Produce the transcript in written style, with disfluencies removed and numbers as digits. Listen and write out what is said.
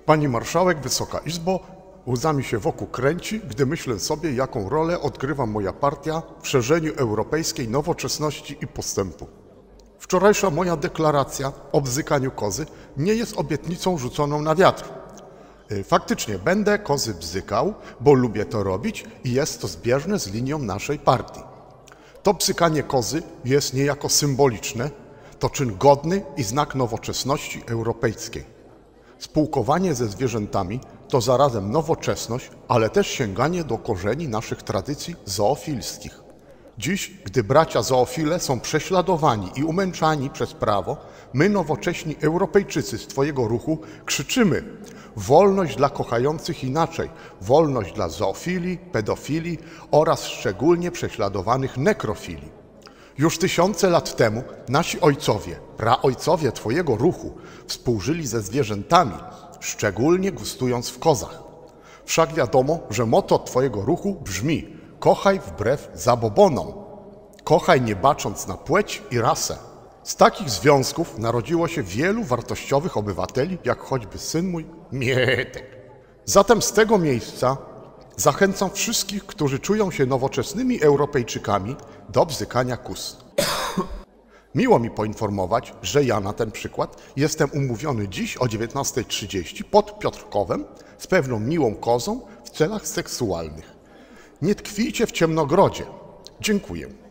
Pani marszałek, Wysoka Izbo, łza mi się wokół kręci, gdy myślę sobie, jaką rolę odgrywa moja partia w szerzeniu europejskiej nowoczesności i postępu. Wczorajsza moja deklaracja o bzykaniu kozy nie jest obietnicą rzuconą na wiatr. Faktycznie będę kozy bzykał, bo lubię to robić i jest to zbieżne z linią naszej partii. To bzykanie kozy jest niejako symboliczne, to czyn godny i znak nowoczesności europejskiej. Spółkowanie ze zwierzętami to zarazem nowoczesność, ale też sięganie do korzeni naszych tradycji zoofilskich. Dziś, gdy bracia zoofile są prześladowani i umęczani przez prawo, my, nowocześni Europejczycy z Twojego ruchu, krzyczymy: wolność dla kochających inaczej, wolność dla zoofili, pedofili oraz szczególnie prześladowanych nekrofili. Już tysiące lat temu nasi ojcowie, praojcowie Twojego ruchu współżyli ze zwierzętami, szczególnie gustując w kozach. Wszak wiadomo, że motto Twojego ruchu brzmi: kochaj wbrew zabobonom, kochaj nie bacząc na płeć i rasę. Z takich związków narodziło się wielu wartościowych obywateli, jak choćby syn mój Mietek. Zatem z tego miejsca zachęcam wszystkich, którzy czują się nowoczesnymi Europejczykami, do bzykania kóz. Miło mi poinformować, że ja na ten przykład jestem umówiony dziś o 19:30 pod Piotrkowem z pewną miłą kozą w celach seksualnych. Nie tkwijcie w ciemnogrodzie. Dziękuję.